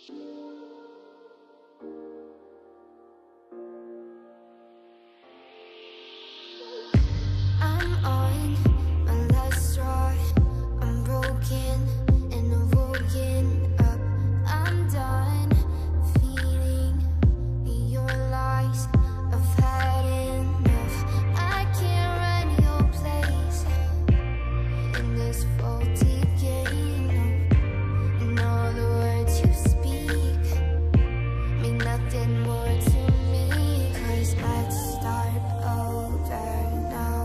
I'm on my last straw. I'm broken and I'm woken up. I'm done feeding your lies. I've had enough. I can't run your place in this faulty game. No. And all the words you speak mean nothing more to me. 'Cause let's start over now.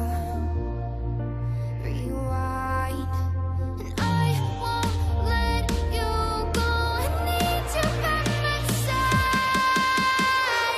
Rewind. And I won't let you go. I need you by my side.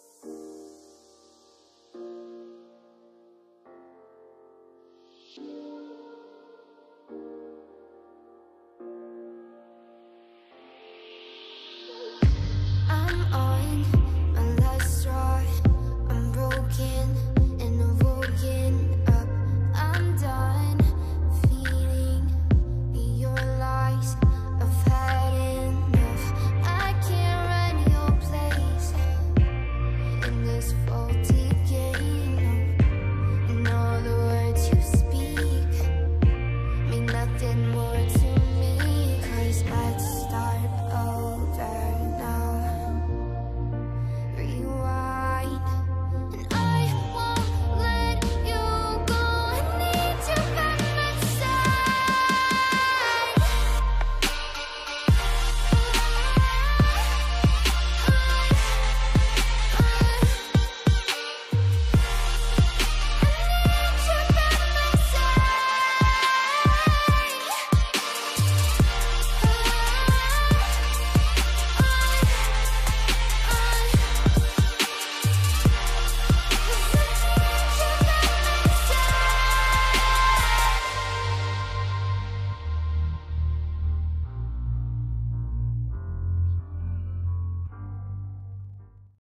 You